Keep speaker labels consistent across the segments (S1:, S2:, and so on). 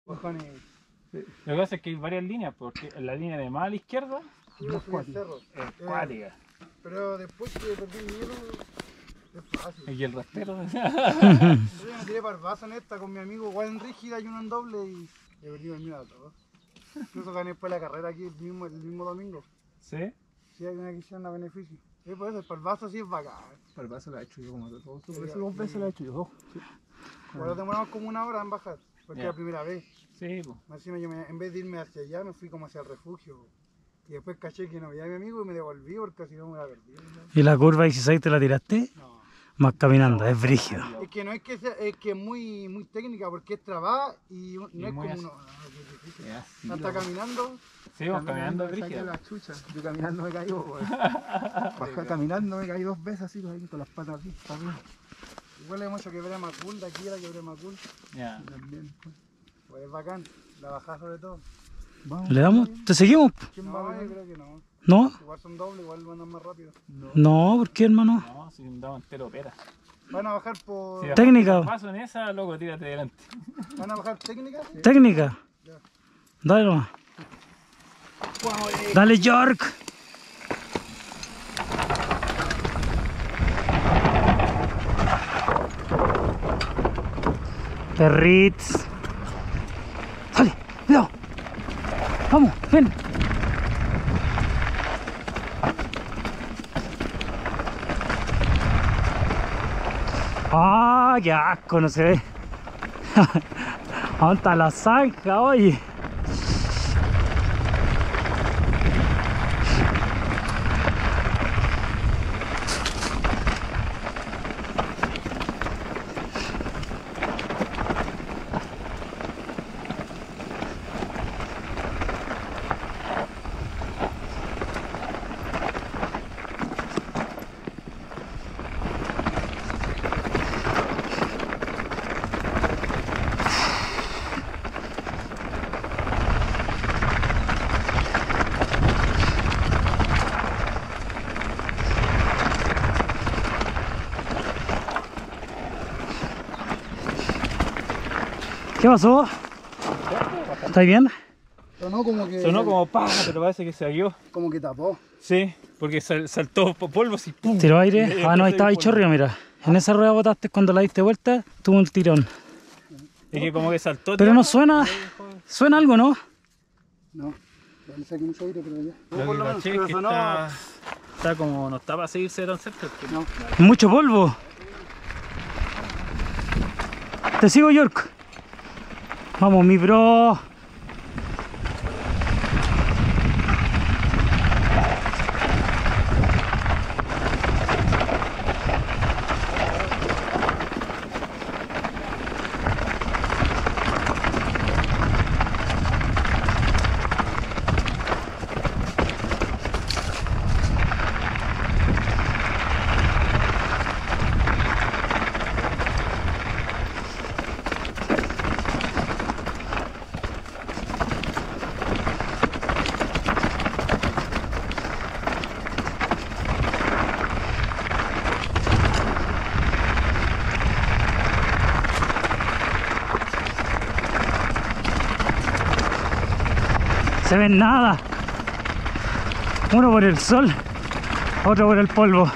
S1: Cojones.
S2: Lo que pasa es que hay varias líneas, porque en la línea de más a la izquierda
S1: Yo fui al cerro.
S2: es cuática.
S1: Pero después que perdí el miedo, es fácil.
S2: Y el rastrero.
S1: Yo me tiré para el vaso en esta con mi amigo, igual en rígida y uno en doble y he perdido el miedo a todo. Incluso gané después la carrera aquí el mismo domingo.
S2: ¿Sí?
S1: Sí, hay una que hicieron a beneficio. Sí, por eso, para el vaso sí es bacán.
S3: Para el vaso la he hecho yo como todo.
S1: Sí,
S3: Por eso 2 veces la he hecho yo. Sí.
S1: Ahora demoramos como 1 hora en bajar, porque es la primera vez.
S2: Sí, pues.
S1: Encima yo en vez de irme hacia allá, me fui como hacia el refugio. Y después caché que no veía a mi amigo y me devolví porque si no me hubiera perdido.
S4: ¿Y la curva 16 te la tiraste?
S1: No.
S4: Más caminando, es brígido.
S1: Es que no es que sea, es que es muy técnica porque es trabada y no es como
S2: muy
S1: uno. No, es difícil.
S2: Es así,
S1: No está caminando.
S2: Sí, vamos caminando
S3: me saqué
S2: brígido.
S3: la chucha. Yo caminando me caí, pues. Caminando me caí 2 veces así, ahí, con las patas así, para arriba.
S1: Igual hemos hecho quebré Macul, de aquí era quebré Macul.
S2: Ya.
S3: También, pues.
S1: Pues es bacán, la bajada sobre todo.
S3: Vamos.
S4: ¿Le damos? ¿Te seguimos?
S3: ¿Quién
S1: No,
S3: va a
S1: yo
S3: ganar?
S1: creo que no.
S4: ¿No?
S1: Igual son dobles, igual van a andar más rápido.
S4: No, ¿por qué, hermano?
S2: No, si andamos entero opera.
S1: Van a bajar por.
S2: Si
S4: Técnica.
S2: paso en esa, loco, tírate delante.
S1: Van a bajar técnicas.
S4: Técnica.
S1: Ya.
S4: Dale nomás. Dale, York. Perrits. Sale, cuidado. Vamos, ven. Ah, qué asco, no se ve. ¿Dónde está la zanja, oye? ¿Qué pasó? ¿Estás bien?
S1: Sonó como que.
S2: Sonó como pa, pero parece que se aguió.
S1: Como que tapó.
S2: Sí, porque saltó polvo así, pum.
S4: ¿Tiró aire? Ah, no, ahí estaba ahí chorrio, mira. En esa rueda botaste cuando la diste vuelta, tuvo un tirón.
S2: Es que como que saltó.
S4: Pero no suena. Suena algo, ¿no?
S1: No, le saqué mucho aire, pero ya.
S2: Lo
S1: Por
S2: que
S1: lo menos,
S2: caché es
S1: pero
S2: que
S1: sonó.
S2: está como, no está para seguirse tan cerca.
S1: No.
S4: Mucho polvo. Te sigo, York. Vamos, mi bro. Se ven nada. Uno por el sol, otro por el polvo.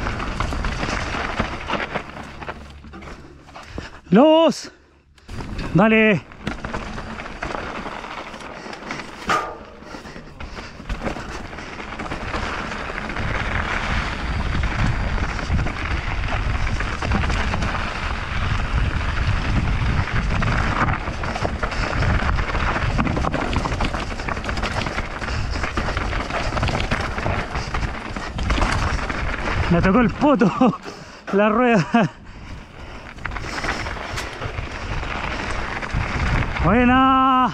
S4: ¡Los! Dale. Me tocó el poto, la rueda. Buena.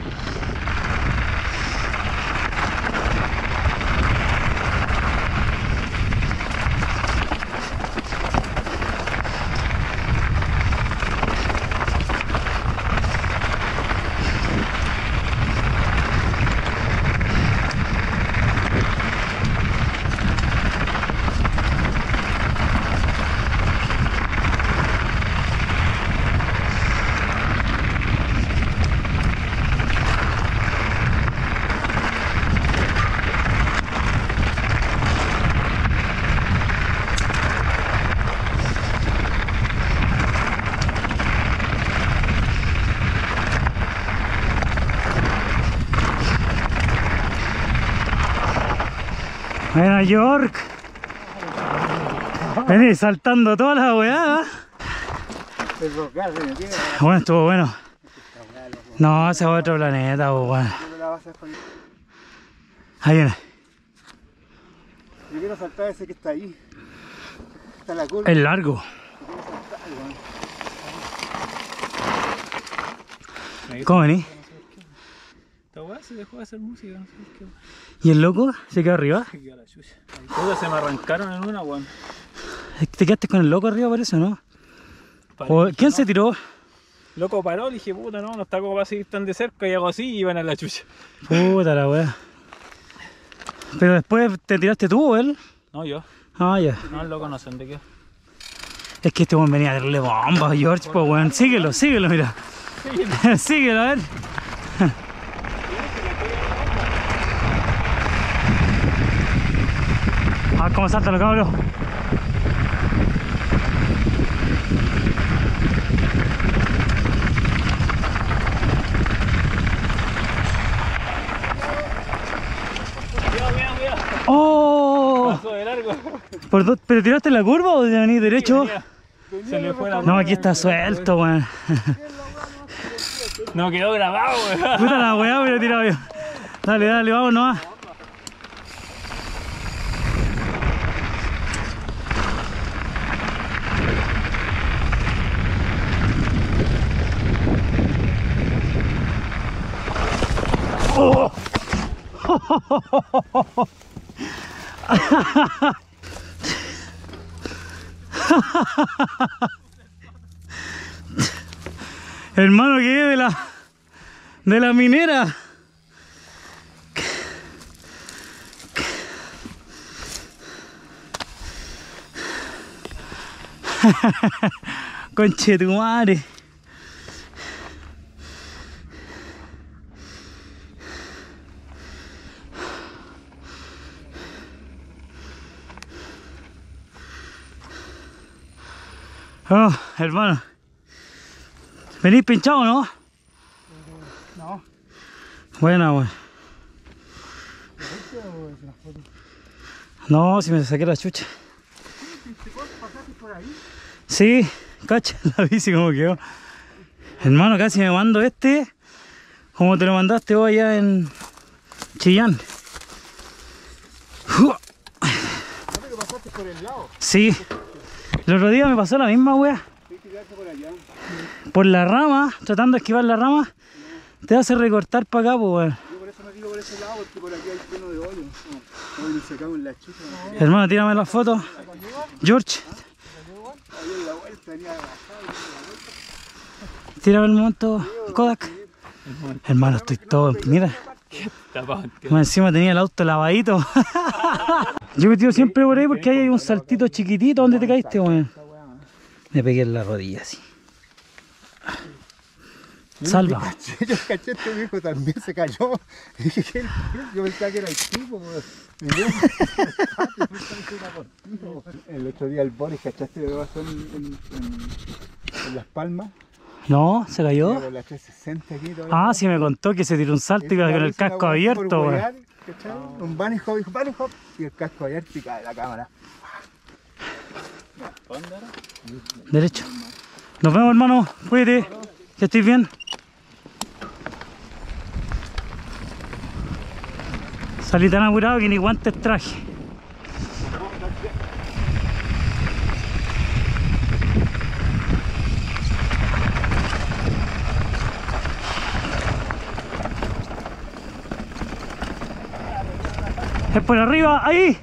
S4: Buena York. Vení saltando toda la weá. Bueno, estuvo bueno. No, ese es otro planeta, weón. Ahí viene.
S3: Yo quiero saltar ese que está ahí. Está la curva.
S4: Es largo. ¿Cómo vení?
S2: Esta weá se dejó de hacer música, no sé qué.
S4: ¿Y el loco? ¿Se quedó arriba?
S2: Se quedó la chucha. Todas se me arrancaron en una, weón.
S4: ¿Te quedaste con el loco arriba por eso, no? ¿O quién se tiró?
S2: Loco paró, le dije, puta, no está como para seguir tan de cerca, y hago así y iban a la chucha.
S4: Puta la weá. Pero después te tiraste tú o él.
S2: No, yo.
S4: Ah, ya.
S2: No, el loco no sé de qué.
S4: Es que este weón venía a darle bomba a George, pues weón. Síguelo, mira. Síguelo, a ver. A ver cómo saltan los cabros.
S2: Cuidado.
S4: ¡Oh!
S2: Pasó de largo.
S4: ¿Pero tiraste la curva o de venir derecho?
S2: Se le fue la
S4: No, aquí está suelto, weón.
S2: No quedó grabado, weón.
S4: Puta la weá, pero tirado yo. Dale, vamos nomás. ¡Oh! Hermano, que es de la minera. Conchetumare. Oh, hermano. ¿Venís pinchado o no?
S1: No.
S4: Buena, weón. No, si me saqué la chucha.
S1: ¿Pasaste por ahí?
S4: Sí, cacha la bici como quedó. Hermano, casi me mando este como te lo mandaste vos allá en Chillán.
S1: ¿No te pasaste por el lado?
S4: Sí. El otro día me pasó la misma wea.
S1: Tienes que quedarte por allá.
S4: Por la rama, tratando de esquivar la rama, te hace recortar para acá, pues weón.
S1: Yo por eso me tiro por ese lado, porque por aquí hay lleno de hoyo. Hoy nos sacamos la chucha.
S4: Hermano, tírame la foto. George,
S1: Ahí en la vuelta venía bajado.
S4: tírame el momento Kodak. Hermano, estoy todo, mira. Más encima tenía el auto lavadito. Yo me tiro siempre por ahí porque ahí hay un saltito chiquitito donde te caíste, weón. Me pegué en la rodilla así. Salva.
S3: Yo caché, este viejo también se cayó. Y dije, ¿qué? Yo pensaba que era el tipo. El otro día el Boris, ¿cachaste lo que pasó en Las Palmas?
S4: No, se cayó.
S3: Con la 360 aquí, todo
S4: Ah, sí me contó que se tiró un salto y iba con el casco abierto, weón.
S3: Un bunny hop, dijo bunny hop, y el casco abierto y cae la cámara.
S4: Derecho. Nos vemos, hermano. Cuídate. Que estés bien. Salí tan apurado que ni guantes traje. Es por arriba, ahí.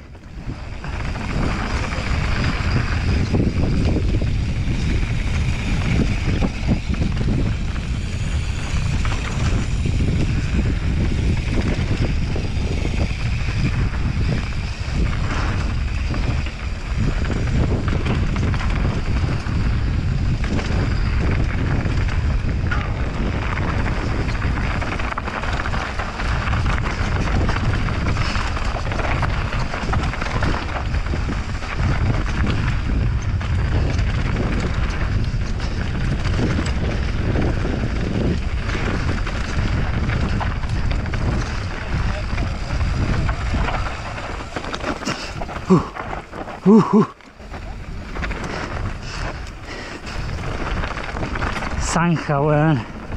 S4: Zanja, weón.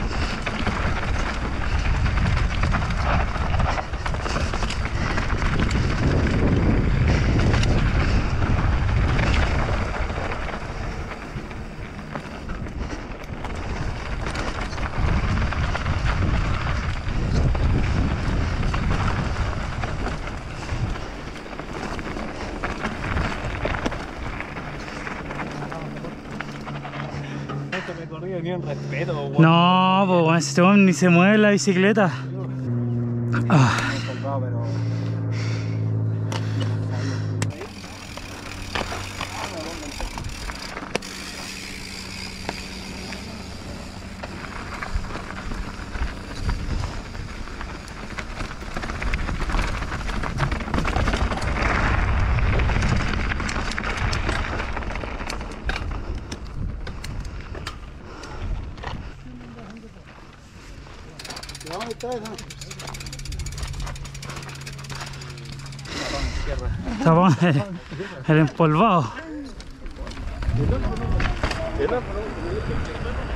S2: Ni un respeto, weón.
S4: No, pues weón, este weón ni se mueve la bicicleta. Ah. Tapón, el empolvado.